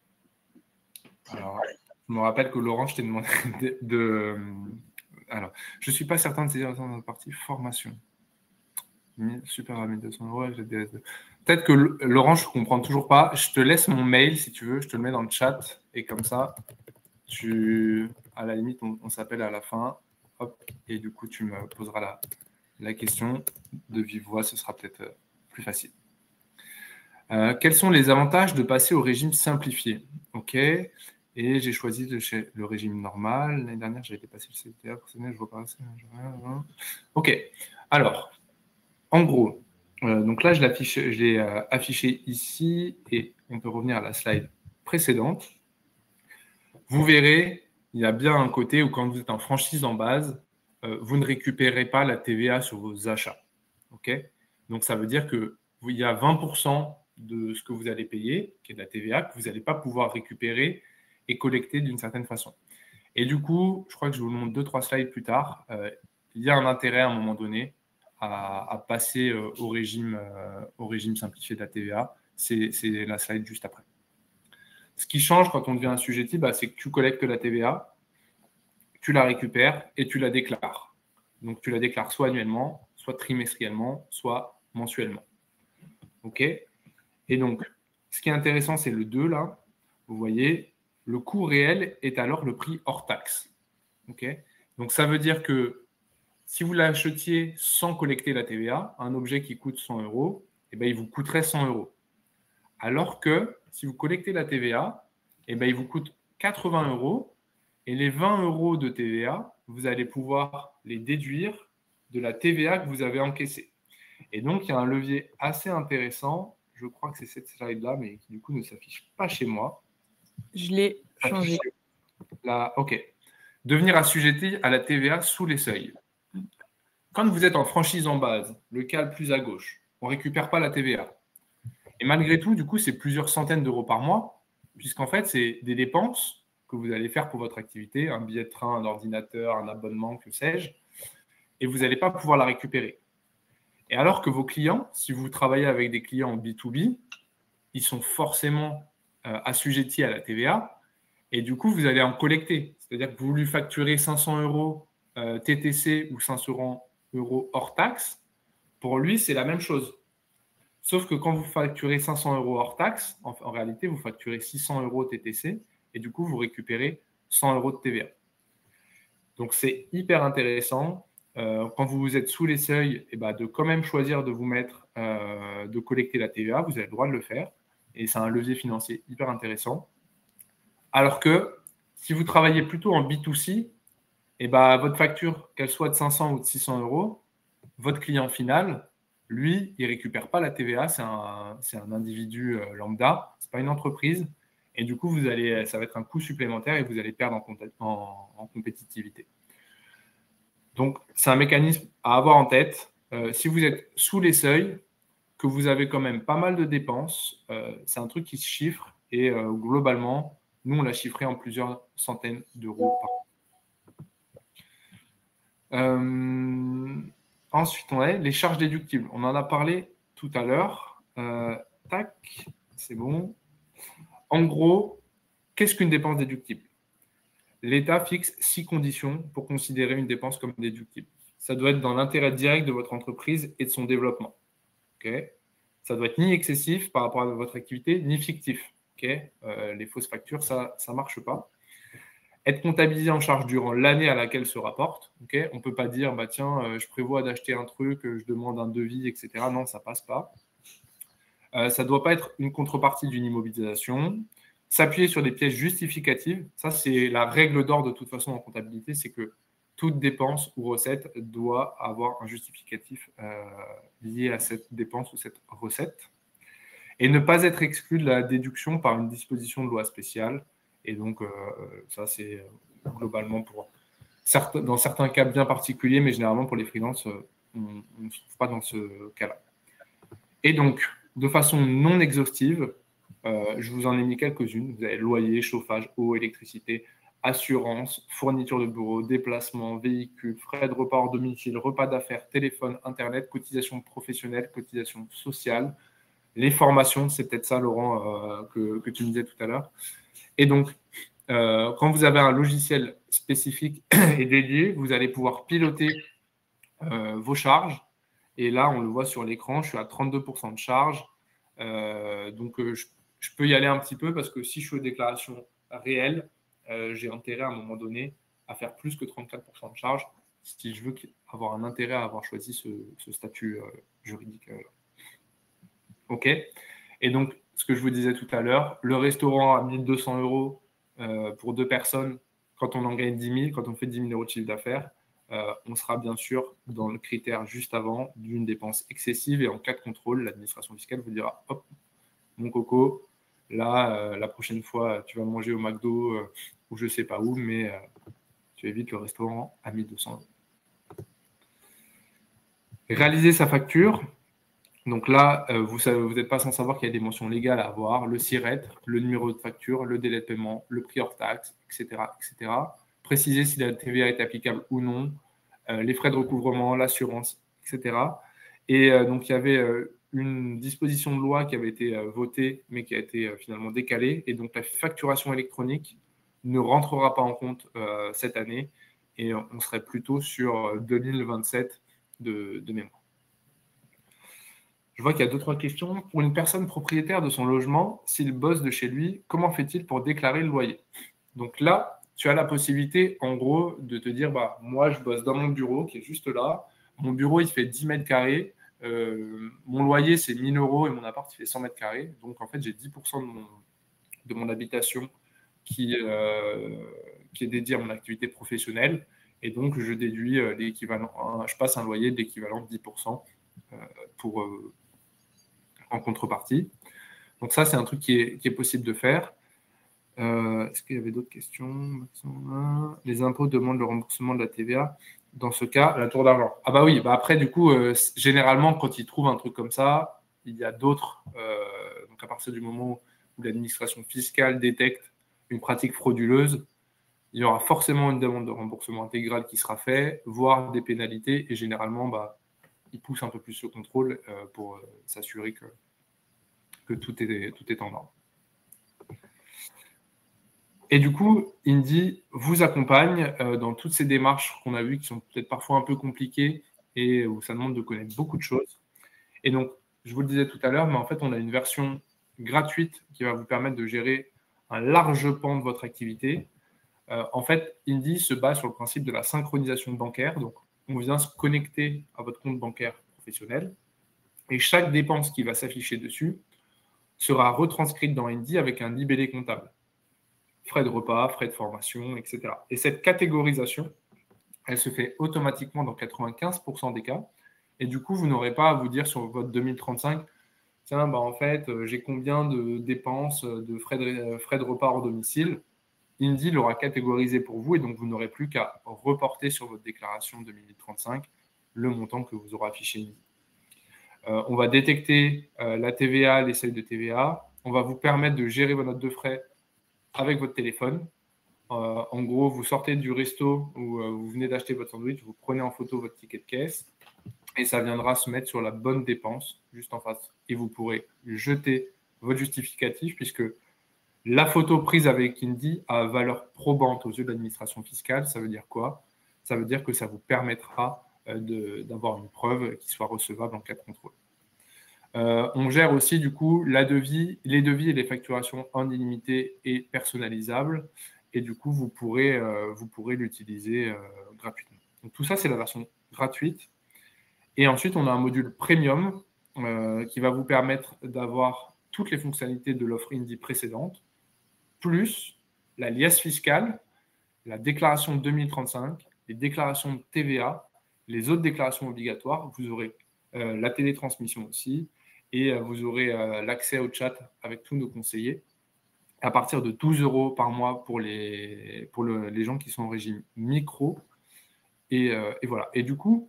Alors, je me rappelle que Laurent, je t'ai demandé Alors, je ne suis pas certain de saisir dans la partie formation. Super à 1 200 € avec la DS2. Peut-être que Laurent, je ne comprends toujours pas. Je te laisse mon mail si tu veux. Je te le mets dans le chat. Et comme ça, à la limite, on s'appelle à la fin. Hop, et du coup, tu me poseras la question de vive voix. Ce sera peut-être plus facile. Quels sont les avantages de passer au régime simplifié? OK. Et j'ai choisi le régime normal. L'année dernière, j'ai été passé le CTA personnel. Je vois pas. OK. Alors, en gros, donc là, je l'ai affiché ici et on peut revenir à la slide précédente. Vous verrez, il y a bien un côté où quand vous êtes en franchise en base, vous ne récupérez pas la TVA sur vos achats. Okay ? Donc, ça veut dire qu'il y a 20% de ce que vous allez payer, qui est de la TVA, que vous n'allez pas pouvoir récupérer et collecter d'une certaine façon. Et du coup, je crois que je vous le montre 2-3 slides plus tard, il y a un intérêt à un moment donné à passer au régime simplifié de la TVA. C'est la slide juste après. Ce qui change quand on devient assujetti, c'est que tu collectes la TVA, tu la récupères et tu la déclares. Donc, tu la déclares soit annuellement, soit trimestriellement, soit mensuellement. OK ? Et donc, Ce qui est intéressant, c'est le 2 là. Vous voyez, le coût réel est alors le prix hors taxe. Okay, donc, ça veut dire que si vous l'achetiez sans collecter la TVA, un objet qui coûte 100 €, eh ben, il vous coûterait 100 €. Alors que si vous collectez la TVA, eh ben, il vous coûte 80 € et les 20 € de TVA, vous allez pouvoir les déduire de la TVA que vous avez encaissée. Et donc, il y a un levier assez intéressant. Je crois que c'est cette slide-là, mais qui du coup ne s'affiche pas chez moi. Je l'ai changé. Là, OK. Devenir assujetti à la TVA sous les seuils. Quand vous êtes en franchise en base, le cas le plus à gauche, on ne récupère pas la TVA. Et malgré tout, du coup, c'est plusieurs centaines d'euros par mois, puisqu'en fait, c'est des dépenses que vous allez faire pour votre activité, un billet de train, un ordinateur, un abonnement, que sais-je, et vous n'allez pas pouvoir la récupérer. Et alors que vos clients, si vous travaillez avec des clients en B2B, ils sont forcément assujettis à la TVA, et du coup, vous allez en collecter. C'est-à-dire que vous lui facturez 500 € TTC ou 500 € hors taxe, pour lui, c'est la même chose. Sauf que quand vous facturez 500 € hors taxe, en réalité, vous facturez 600 € TTC et du coup, vous récupérez 100 € de TVA. Donc, c'est hyper intéressant. Quand vous êtes sous les seuils, de quand même choisir de vous mettre, de collecter la TVA, vous avez le droit de le faire. Et c'est un levier financier hyper intéressant. Alors que si vous travaillez plutôt en B2C, votre facture, qu'elle soit de 500 ou de 600 €, votre client final, lui, il ne récupère pas la TVA, c'est un individu lambda, ce n'est pas une entreprise. Et du coup, ça va être un coût supplémentaire et vous allez perdre en compétitivité. Donc, c'est un mécanisme à avoir en tête. Si vous êtes sous les seuils, que vous avez quand même pas mal de dépenses, c'est un truc qui se chiffre et globalement, nous, on l'a chiffré en plusieurs centaines d'euros par an. Ensuite, on a les charges déductibles. On en a parlé tout à l'heure. Tac, c'est bon. En gros, qu'est-ce qu'une dépense déductible? L'État fixe 6 conditions pour considérer une dépense comme déductible. Ça doit être dans l'intérêt direct de votre entreprise et de son développement. Okay, ça doit être ni excessif par rapport à votre activité, ni fictif. Okay, les fausses factures, ça ne marche pas. Être comptabilisé en charge durant l'année à laquelle se rapporte. Okay, on ne peut pas dire, tiens, je prévois d'acheter un truc, je demande un devis, etc. Non, ça ne passe pas. Ça ne doit pas être une contrepartie d'une immobilisation. S'appuyer sur des pièces justificatives. Ça, c'est la règle d'or de toute façon en comptabilité, c'est que toute dépense ou recette doit avoir un justificatif lié à cette dépense ou cette recette. Et ne pas être exclu de la déduction par une disposition de loi spéciale. Et donc, ça, c'est globalement dans certains cas bien particuliers, mais généralement pour les freelances, on ne se trouve pas dans ce cas-là. Et donc, de façon non exhaustive, je vous en ai mis quelques-unes. Vous avez loyer, chauffage, eau, électricité, assurance, fourniture de bureau, déplacement, véhicule, frais de repas hors domicile, repas d'affaires, téléphone, internet, cotisation professionnelle, cotisation sociale, les formations, c'est peut-être ça, Laurent, que tu me disais tout à l'heure. Et donc, quand vous avez un logiciel spécifique et dédié, vous allez pouvoir piloter vos charges. Et là, on le voit sur l'écran, je suis à 32% de charge. Donc, je peux y aller un petit peu parce que si je fais une déclaration réelle, j'ai intérêt à un moment donné à faire plus que 34% de charge si je veux avoir un intérêt à avoir choisi ce statut juridique. OK. Et donc, ce que je vous disais tout à l'heure, le restaurant à 1 200 € pour 2 personnes, quand on en gagne 10 000, quand on fait 10 000 € de chiffre d'affaires, on sera bien sûr dans le critère juste avant d'une dépense excessive et en cas de contrôle, l'administration fiscale vous dira hop, mon coco, là, la prochaine fois, tu vas manger au McDo ou je ne sais pas où, mais tu évites le restaurant à 1 200 €. Réaliser sa facture. Donc là, vous n'êtes pas sans savoir qu'il y a des mentions légales à avoir, le SIRET, le numéro de facture, le délai de paiement, le prix hors taxe, etc., etc. Préciser si la TVA est applicable ou non, les frais de recouvrement, l'assurance, etc. Et donc, il y avait une disposition de loi qui avait été votée, mais qui a été finalement décalée. Et donc, la facturation électronique ne rentrera pas en compte cette année. Et on serait plutôt sur 2027 de mémoire. Je vois qu'il y a 2-3 questions. Pour une personne propriétaire de son logement, s'il bosse de chez lui, comment fait-il pour déclarer le loyer? Donc là, tu as la possibilité, en gros, de te dire, bah, moi, je bosse dans mon bureau qui est juste là. Mon bureau, il fait 10 mètres carrés. Mon loyer, c'est 1 000 € et mon appart, il fait 100 mètres carrés. Donc, en fait, j'ai 10% de mon habitation qui est dédié à mon activité professionnelle. Et donc, je déduis l'équivalent, je passe un loyer d'équivalent de 10% en contrepartie. Donc ça, c'est un truc qui est possible de faire. Est-ce qu'il y avait d'autres questions? Les impôts demandent le remboursement de la TVA. Dans ce cas, la tour d'argent. Ah bah oui, bah après, du coup, généralement, quand ils trouvent un truc comme ça, il y a d'autres. Donc à partir du moment où l'administration fiscale détecte une pratique frauduleuse, il y aura forcément une demande de remboursement intégral qui sera faite, voire des pénalités. Et généralement, bah, ils poussent un peu plus le contrôle pour s'assurer que tout est en ordre. Et du coup, Indy vous accompagne dans toutes ces démarches qu'on a vues qui sont peut-être parfois un peu compliquées et où ça demande de connaître beaucoup de choses. Et donc, je vous le disais tout à l'heure, mais en fait, on a une version gratuite qui va vous permettre de gérer un large pan de votre activité. En fait, Indy se base sur le principe de la synchronisation bancaire. Donc, on vient se connecter à votre compte bancaire professionnel et chaque dépense qui va s'afficher dessus sera retranscrite dans Indy avec un libellé comptable. Frais de repas, frais de formation, etc. Et cette catégorisation, elle se fait automatiquement dans 95% des cas. Et du coup, vous n'aurez pas à vous dire sur votre 2035, tiens, bah en fait, j'ai combien de dépenses de frais de repas hors domicile. Indy l'aura catégorisé pour vous et donc vous n'aurez plus qu'à reporter sur votre déclaration 2035 le montant que vous aurez affiché Indy. On va détecter la TVA, les seuils de TVA. On va vous permettre de gérer vos notes de frais avec votre téléphone. En gros, vous sortez du resto où vous venez d'acheter votre sandwich, vous prenez en photo votre ticket de caisse et ça viendra se mettre sur la bonne dépense juste en face. Et vous pourrez jeter votre justificatif puisque la photo prise avec Indy a valeur probante aux yeux de l'administration fiscale. Ça veut dire quoi? Ça veut dire que ça vous permettra d'avoir une preuve qui soit recevable en cas de contrôle. On gère aussi du coup les devis et les facturations en illimité et personnalisables. Et du coup, vous pourrez l'utiliser gratuitement. Donc, tout ça, c'est la version gratuite. Et ensuite, on a un module premium qui va vous permettre d'avoir toutes les fonctionnalités de l'offre Indy précédente, plus la liasse fiscale, la déclaration 2035, les déclarations de TVA, les autres déclarations obligatoires. Vous aurez la télétransmission aussi. Et vous aurez l'accès au chat avec tous nos conseillers à partir de 12 € par mois pour les gens qui sont en régime micro. Et voilà. Et du coup,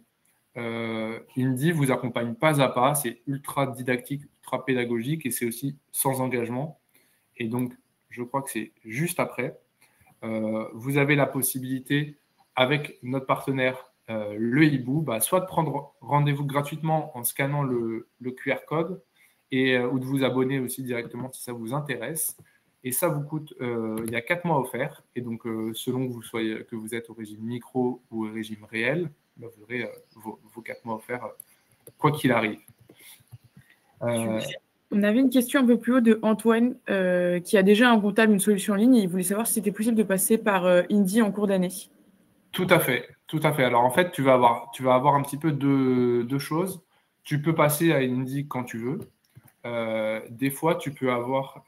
Indy vous accompagne pas à pas. C'est ultra didactique, ultra pédagogique et c'est aussi sans engagement. Et donc, je crois que c'est juste après. Vous avez la possibilité, avec notre partenaire, le hibou, soit de prendre rendez-vous gratuitement en scannant le QR code ou de vous abonner aussi directement si ça vous intéresse. Et ça vous coûte, il y a 4 mois offerts. Et donc, selon que vous êtes au régime micro ou au régime réel, vous aurez vos 4 mois offerts quoi qu'il arrive. On avait une question un peu plus haut de Antoine qui a déjà un comptable, une solution en ligne, et il voulait savoir si c'était possible de passer par Indy en cours d'année. Tout à fait, tout à fait. Alors en fait, tu vas avoir un petit peu deux choses. Tu peux passer à Indy quand tu veux. Des fois, tu peux avoir...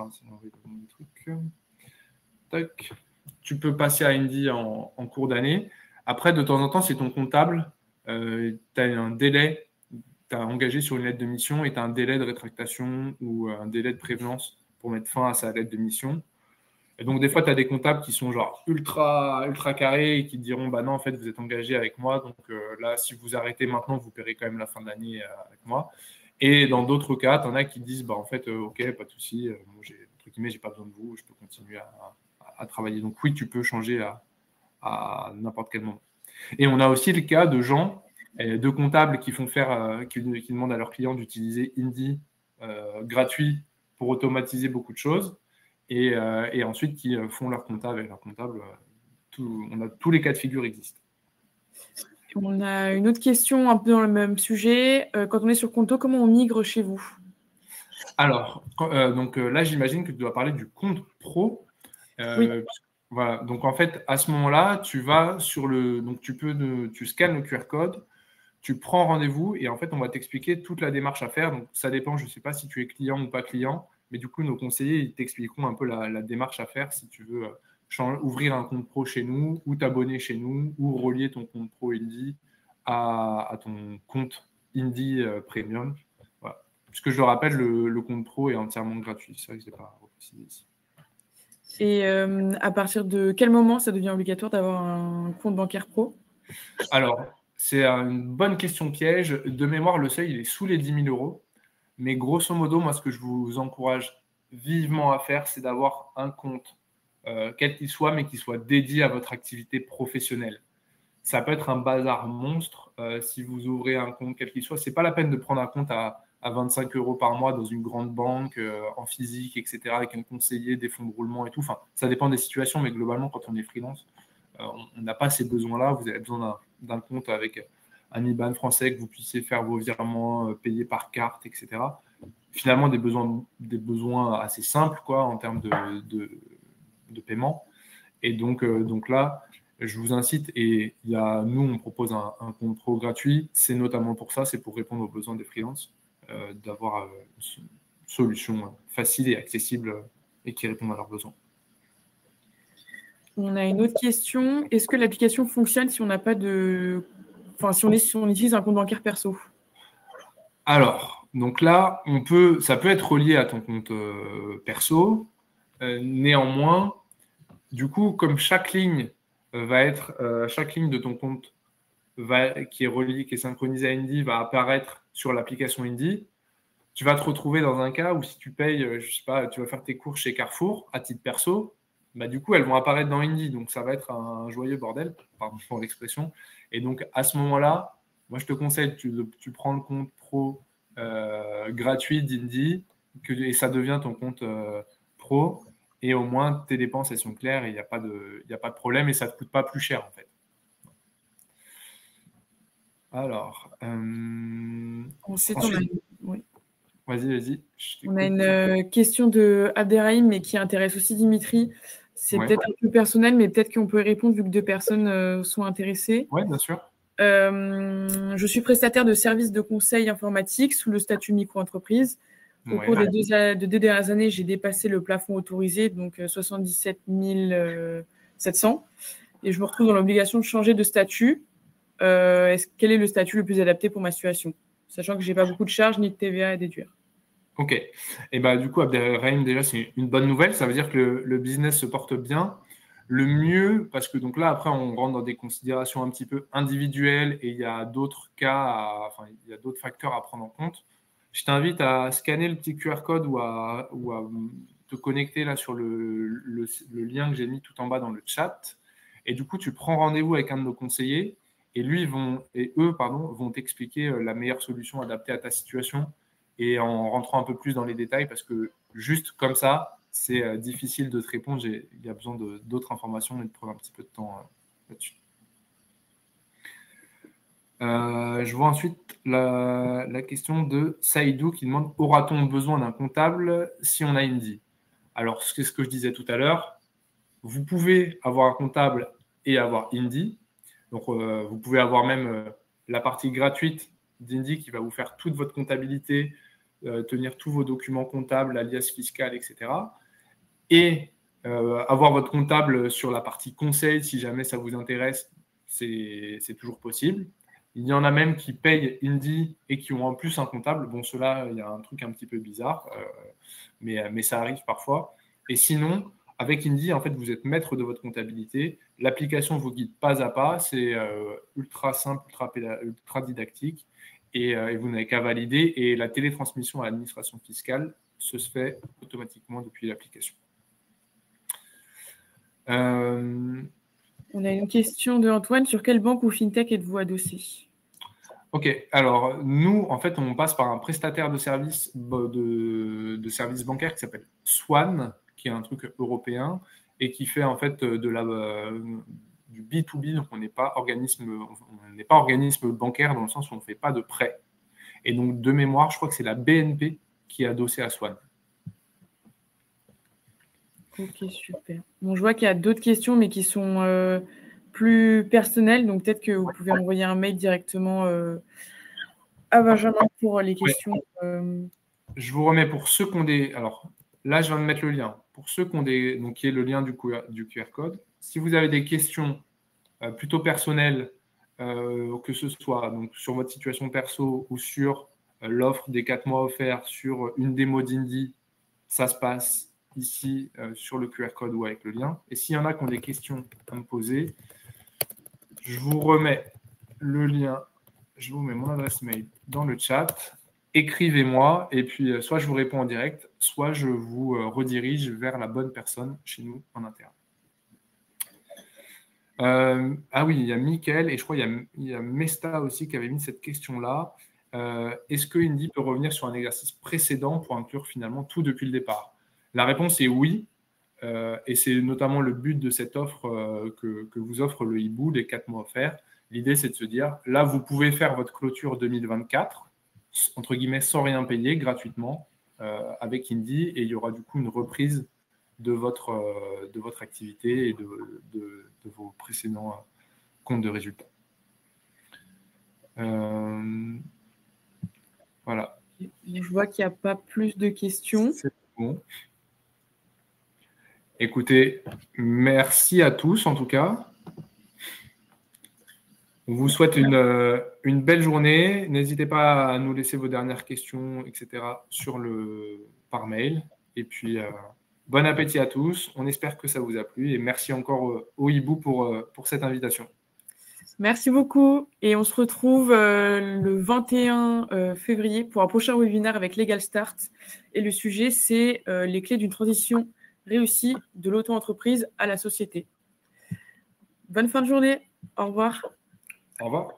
Tu peux passer à Indy en cours d'année. Après, de temps en temps, c'est ton comptable. Tu as un délai. Tu as engagé sur une lettre de mission et tu as un délai de rétractation ou un délai de prévenance pour mettre fin à sa lettre de mission. Et donc, des fois, tu as des comptables qui sont genre ultra carrés et qui te diront bah non, en fait, vous êtes engagé avec moi. Donc là, si vous arrêtez maintenant, vous paierez quand même la fin de l'année avec moi. Et dans d'autres cas, tu en as qui disent bah en fait, ok, pas de souci, moi, j'ai pas besoin de vous, je peux continuer à travailler. Donc, oui, tu peux changer à n'importe quel moment. Et on a aussi le cas de gens, de comptables qui qui demandent à leurs clients d'utiliser Indy gratuit pour automatiser beaucoup de choses. Et ensuite qui font leur comptable avec leur comptable. On a tous les cas de figure existent. On a une autre question un peu dans le même sujet. Quand on est sur Conto, comment on migre chez vous? Alors, là, j'imagine que tu dois parler du compte pro. Oui. Voilà. Donc, en fait, à ce moment-là, tu vas sur le. Donc, tu scannes le QR code, tu prends rendez-vous et en fait, on va t'expliquer toute la démarche à faire. Donc, ça dépend, je ne sais pas si tu es client ou pas client, mais du coup, nos conseillers, ils t'expliqueront un peu la démarche à faire si tu veux ouvrir un compte pro chez nous ou t'abonner chez nous ou relier ton compte pro Indie à ton compte Indie Premium. Voilà. Puisque je le rappelle, le compte pro est entièrement gratuit. C'est vrai que je ne l'ai pas reprécisé ici. Et à partir de quel moment ça devient obligatoire d'avoir un compte bancaire pro? Alors, c'est une bonne question piège. De mémoire, le seuil, il est sous les 10 000 euros. Mais grosso modo, moi, ce que je vous encourage vivement à faire, c'est d'avoir un compte, quel qu'il soit, mais qui soit dédié à votre activité professionnelle. Ça peut être un bazar monstre si vous ouvrez un compte, quel qu'il soit. Ce n'est pas la peine de prendre un compte à 25 euros par mois dans une grande banque, en physique, etc., avec un conseiller, des fonds de roulement et tout. Enfin, ça dépend des situations, mais globalement, quand on est freelance, on n'a pas ces besoins-là. Vous avez besoin d'un compte avec un IBAN français, que vous puissiez faire vos virements, payer par carte, etc. Finalement, des besoins assez simples quoi, en termes de paiement. Et donc là, je vous incite, et nous, on propose un compte pro gratuit. C'est notamment pour ça, c'est pour répondre aux besoins des freelances, d'avoir une solution facile et accessible et qui répond à leurs besoins. On a une autre question. Est-ce que l'application fonctionne si on n'a pas de... Enfin, si on utilise un compte bancaire perso? Alors, donc là, ça peut être relié à ton compte perso. Néanmoins, du coup, comme chaque ligne chaque ligne de ton compte qui est reliée, qui est synchronisée à Indie, va apparaître sur l'application Indie, tu vas te retrouver dans un cas où si tu payes, je sais pas, tu vas faire tes courses chez Carrefour à titre perso, bah du coup, elles vont apparaître dans Indie. Donc, ça va être un joyeux bordel, pardon pour l'expression. Et donc, à ce moment-là, moi, je te conseille, tu prends le compte pro gratuit d'Indie et ça devient ton compte pro. Et au moins, tes dépenses, elles sont claires et il n'y a pas de problème et ça ne te coûte pas plus cher, en fait. Alors, Ensuite, ensuite, vas-y. On a une question de Abderrahim, mais qui intéresse aussi Dimitri. C'est peut-être un peu personnel, mais peut-être qu'on peut y répondre vu que deux personnes sont intéressées. Oui, bien sûr. Je suis prestataire de services de conseil informatique sous le statut micro-entreprise. Au cours des deux dernières années, j'ai dépassé le plafond autorisé, donc 77 700. Et je me retrouve dans l'obligation de changer de statut. Quel est le statut le plus adapté pour ma situation? Sachant que je n'ai pas beaucoup de charges ni de TVA à déduire. Ok. Et bah, du coup, Abderrahim, déjà, c'est une bonne nouvelle. Ça veut dire que le business se porte bien. Le mieux, parce que donc là, après, on rentre dans des considérations un petit peu individuelles et il y a d'autres il y a d'autres facteurs à prendre en compte. Je t'invite à scanner le petit QR code ou à te connecter là sur le lien que j'ai mis tout en bas dans le chat. Et du coup, tu prends rendez-vous avec un de nos conseillers et eux vont t'expliquer la meilleure solution adaptée à ta situation et en rentrant un peu plus dans les détails parce que juste comme ça, c'est difficile de te répondre. Il y a besoin d'autres informations et de prendre un petit peu de temps là-dessus. Je vois ensuite la question de Saïdou qui demande: aura-t-on besoin d'un comptable si on a Indie? Alors, c'est ce que je disais tout à l'heure. Vous pouvez avoir un comptable et avoir Indie. Donc, vous pouvez avoir même la partie gratuite d'Indie qui va vous faire toute votre comptabilité, tenir tous vos documents comptables, alias fiscal, etc. Et avoir votre comptable sur la partie conseil, si jamais ça vous intéresse, c'est toujours possible. Il y en a même qui payent Indie et qui ont en plus un comptable. Bon, ceux-là, il y a un truc un petit peu bizarre, mais ça arrive parfois. Et sinon, avec Indie, en fait, vous êtes maître de votre comptabilité. L'application vous guide pas à pas. C'est ultra simple, ultra didactique. Et vous n'avez qu'à valider. Et la télétransmission à l'administration fiscale se fait automatiquement depuis l'application. On a une question de Antoine. Sur quelle banque ou fintech êtes-vous adossé? Ok, alors nous, en fait, on passe par un prestataire de services bancaires qui s'appelle Swan, qui est un truc européen et qui fait en fait du B2B, donc on n'est pas organisme bancaire dans le sens où on ne fait pas de prêt. Et donc, de mémoire, je crois que c'est la BNP qui est adossée à Swan. Ok, super. Bon, je vois qu'il y a d'autres questions, mais qui sont plus personnelles. Donc, peut-être que vous pouvez envoyer un mail directement à Benjamin pour les questions. Je vous remets pour ceux qui ont des... Alors, là, je viens de mettre le lien. Pour ceux qui ont des... Donc, qui est le lien du QR code. Si vous avez des questions plutôt personnelles, que ce soit donc, sur votre situation perso ou sur l'offre des 4 mois offerts, sur une démo d'Indie, ça se passe ici sur le QR code ou avec le lien. Et s'il y en a qui ont des questions à me poser, je vous remets le lien, je vous mets mon adresse mail dans le chat. Écrivez-moi et puis soit je vous réponds en direct, soit je vous redirige vers la bonne personne chez nous en interne. Ah oui, il y a Mickaël et je crois qu'il y a Mesta aussi qui avait mis cette question-là. Est-ce que Indie peut revenir sur un exercice précédent pour inclure finalement tout depuis le départ? La réponse est oui. Et c'est notamment le but de cette offre que vous offre le hibou, les 4 mois offerts. L'idée, c'est de se dire, là, vous pouvez faire votre clôture 2024, entre guillemets, sans rien payer, gratuitement, avec Indie, et il y aura du coup une reprise de votre activité et de vos précédents comptes de résultats. Voilà. Je vois qu'il n'y a pas plus de questions. C'est bon. Écoutez, merci à tous en tout cas. On vous souhaite une belle journée. N'hésitez pas à nous laisser vos dernières questions, etc. par mail. Et puis, bon appétit à tous. On espère que ça vous a plu. Et merci encore au hibou pour cette invitation. Merci beaucoup. Et on se retrouve le 21 février pour un prochain webinaire avec Legal Start. Et le sujet, c'est les clés d'une transition réussie de l'auto-entreprise à la société. Bonne fin de journée. Au revoir. Au revoir.